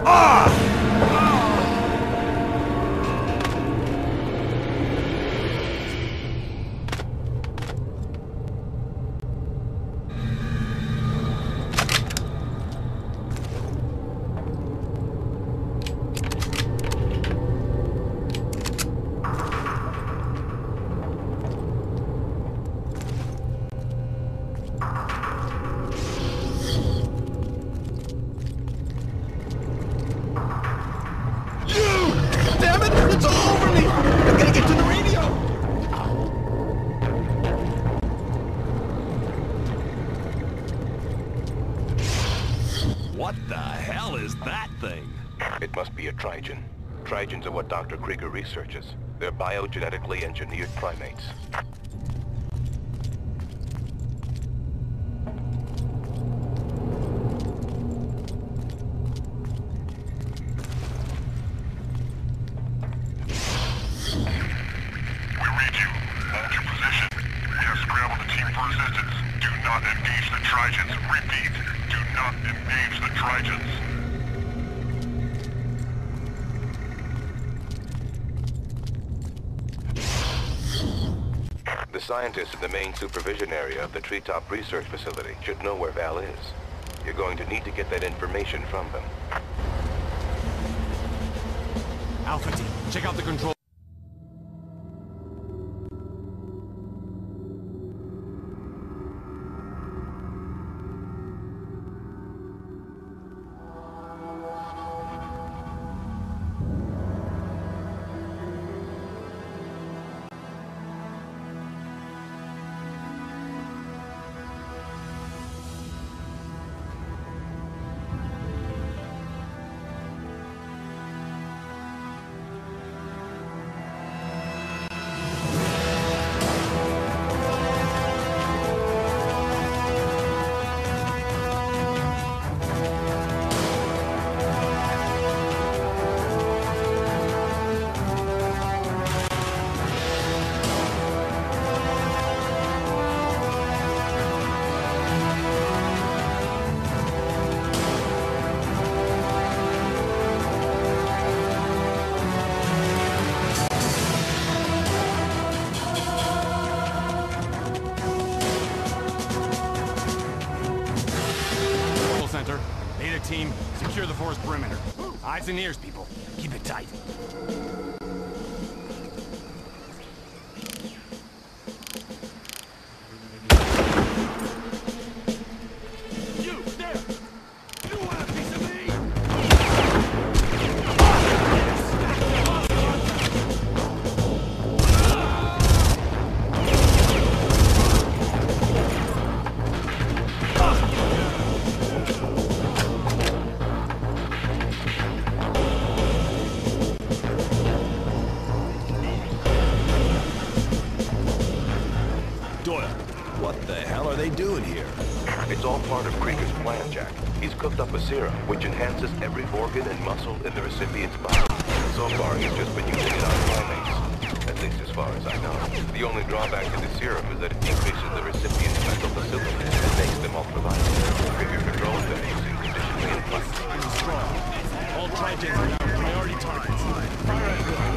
What the hell is that thing? It must be a Trigen. Trigens are what Dr. Krieger researches. They're biogenetically engineered primates. The scientists in the main supervision area of the Treetop Research Facility should know where Val is. You're going to need to get that information from them. Alpha team, check out the control. Team, secure the forest perimeter. Eyes and ears, people. Keep it tight. You, there! You want a piece of me? What the hell are they doing here? It's all part of Krieger's plan, Jack. He's cooked up a serum which enhances every organ and muscle in the recipient's body. So far, he's just been using it on primates, at least as far as I know. The only drawback to the serum is that it increases the recipient's mental facilities and makes them ultra-violent. Krieger controls them using conditioning implants. All Trigens are now priority targets. Fire at will.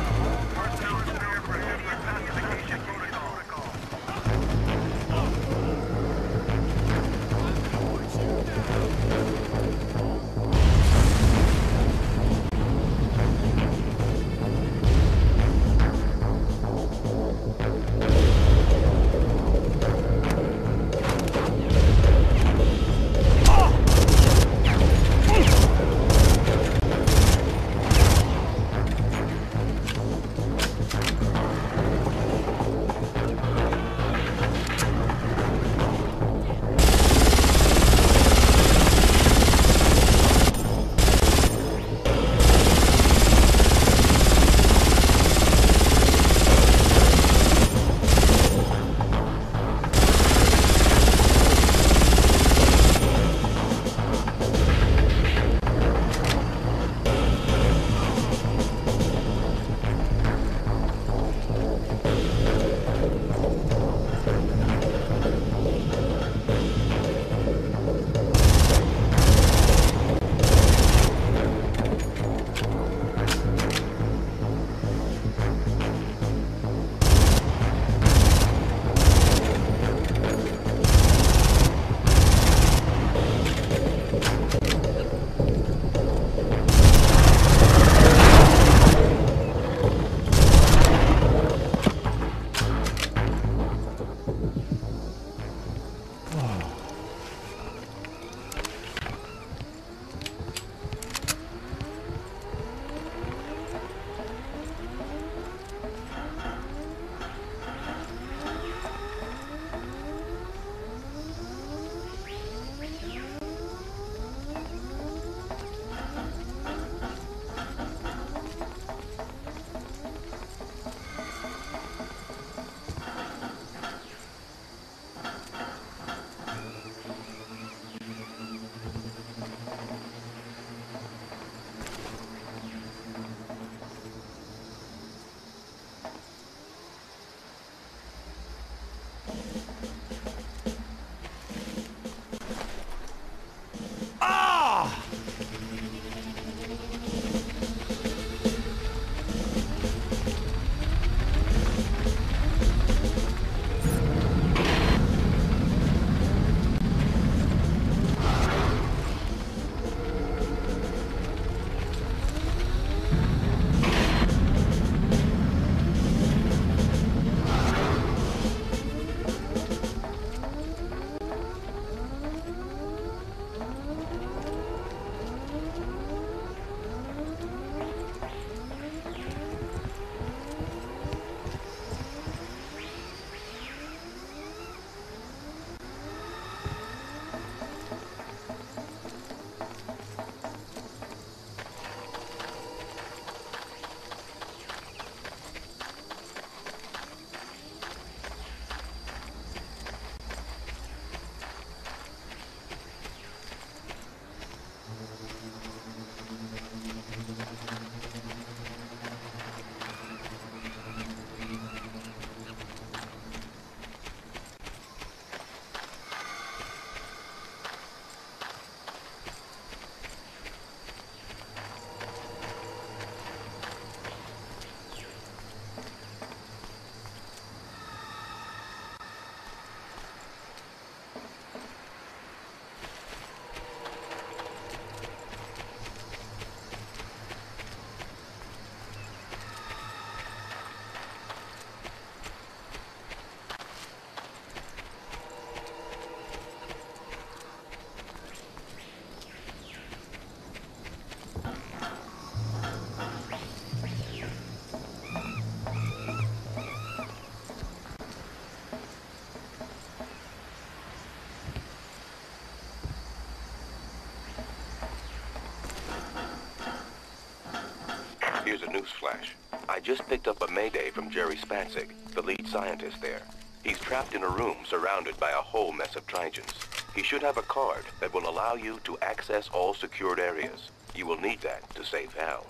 Here's a news flash. I just picked up a mayday from Jerry Spatzig, the lead scientist there. He's trapped in a room surrounded by a whole mess of Trojans. He should have a card that will allow you to access all secured areas. You will need that to save Hal.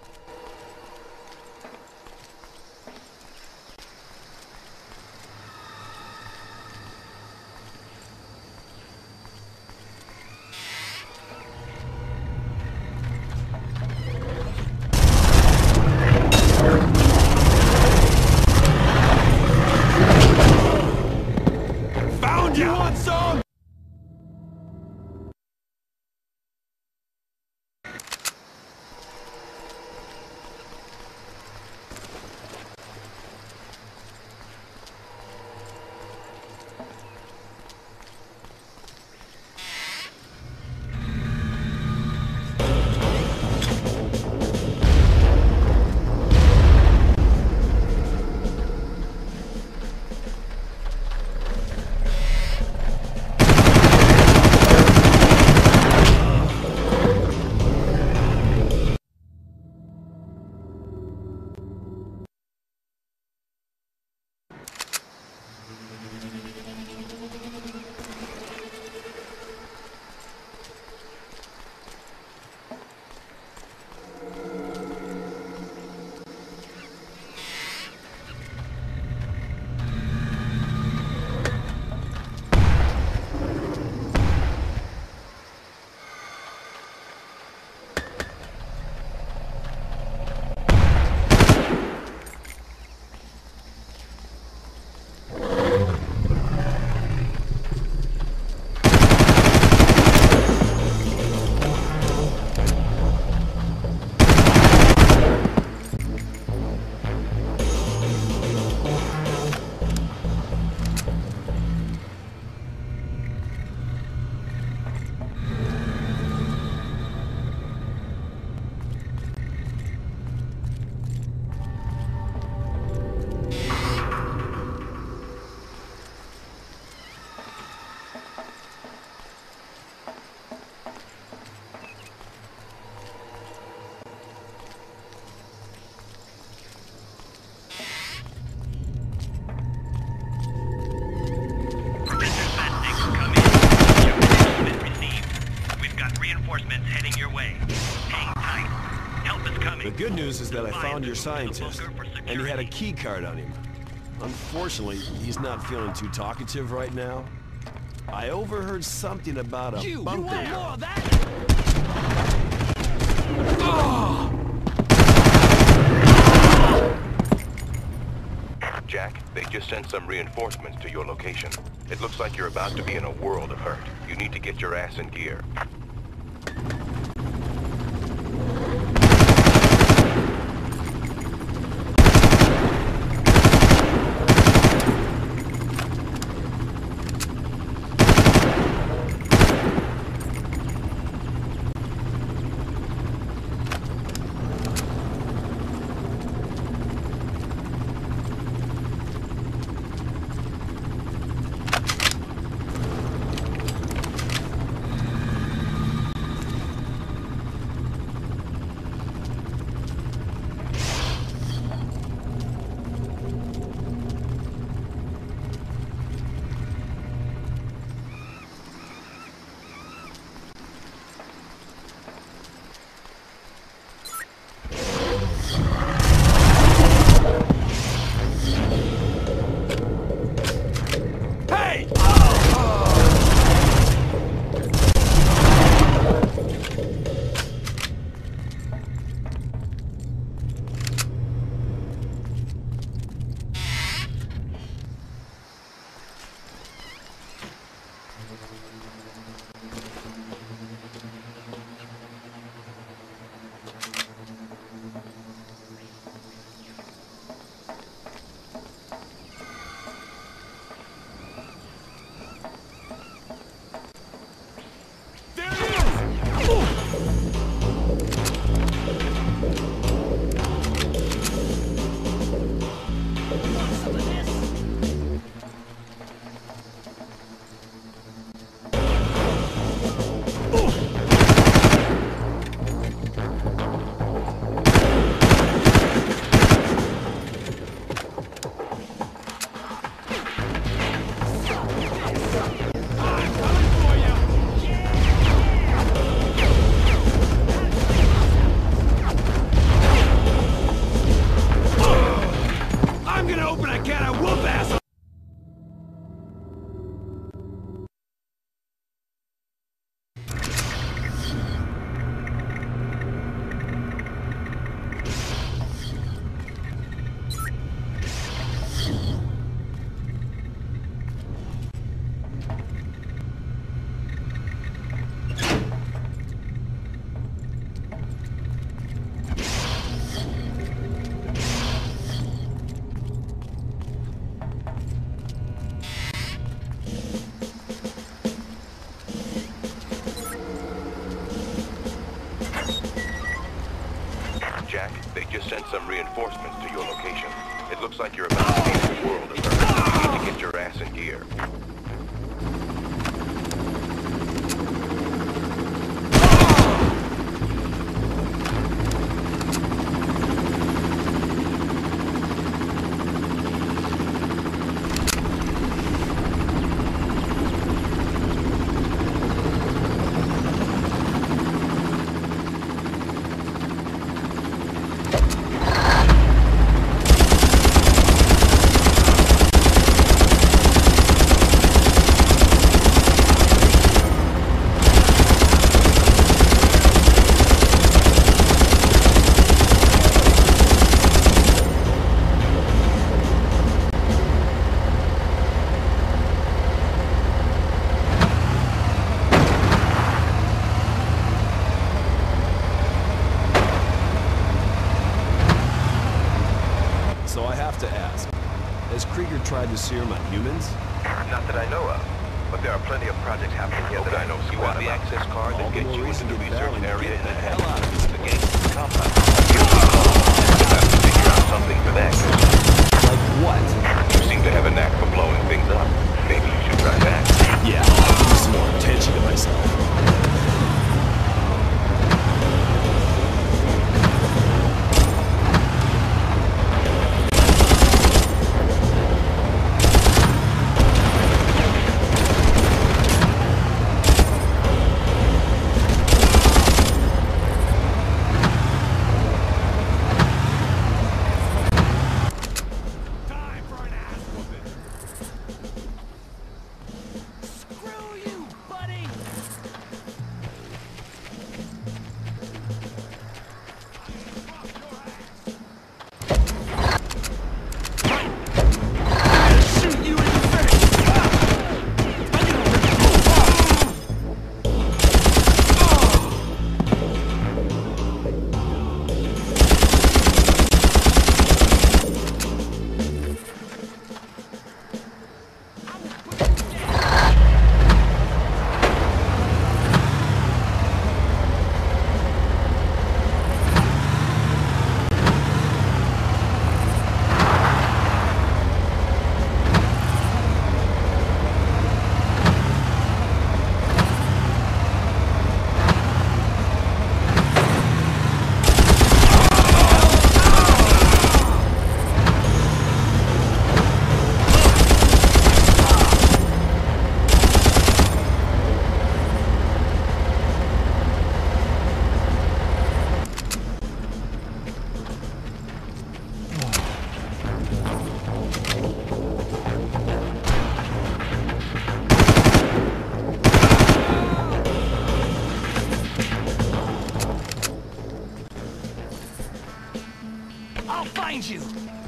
The good news is that I found your scientist, and he had a key card on him. Unfortunately, he's not feeling too talkative right now. I overheard something about a bunker. You want more of that? Jack, they just sent some reinforcements to your location. It looks like you're about to be in a world of hurt. You need to get your ass in gear. Jack, they just sent some reinforcements to your location. It looks like you're about to change the world of Earth. You need to get your ass in gear. Tried to sear my humans? Not that I know of, but there are plenty of projects happening here that I know. You want the access card that gets you into the research area and the hell out of it. The gangster compound. You'll have to figure out something for that. Like what? You seem to have a knack for blowing things up. Maybe you should try that. Yeah, I'll give some more attention to myself. I'll find you!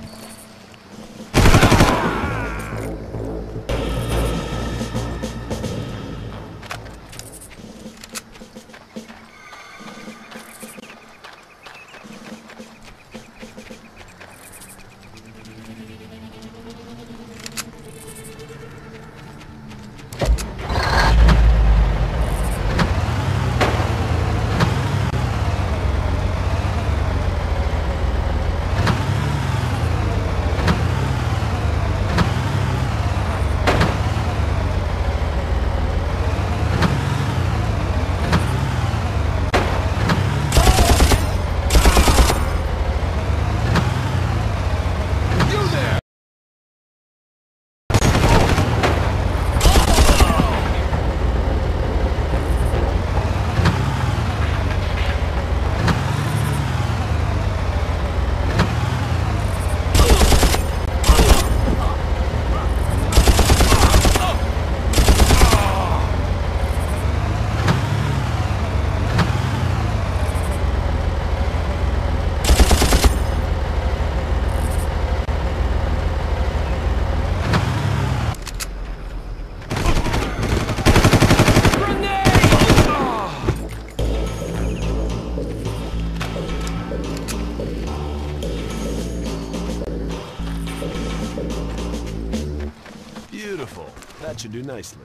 Beautiful. That should do nicely.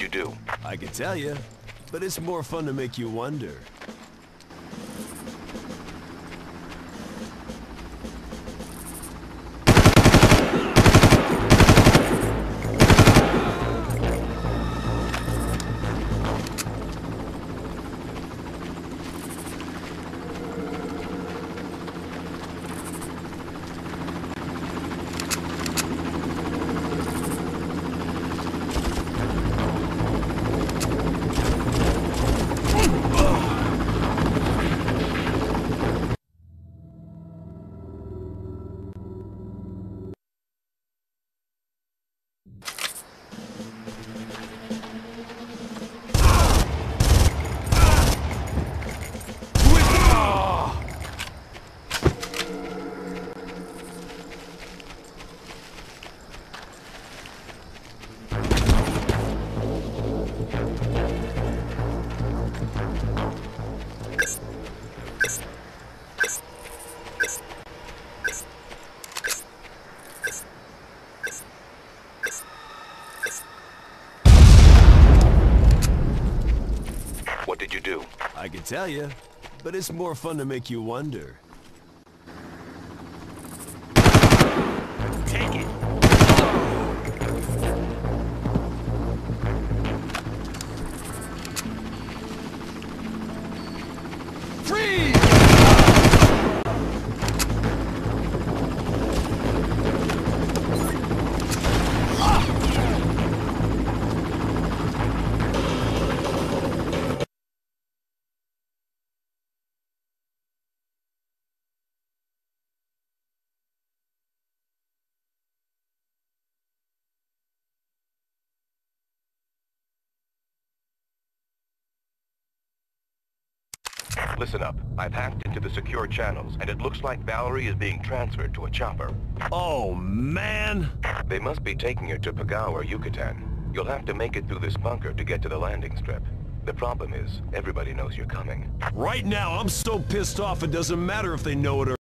you do? I could tell you, but it's more fun to make you wonder. What did you do? I could tell you, but it's more fun to make you wonder. Take it! Freeze! Listen up. I've hacked into the secure channels, and it looks like Valerie is being transferred to a chopper. Oh, man! They must be taking her to Pagao or Yucatan. You'll have to make it through this bunker to get to the landing strip. The problem is, everybody knows you're coming. Right now, I'm so pissed off it doesn't matter if they know it or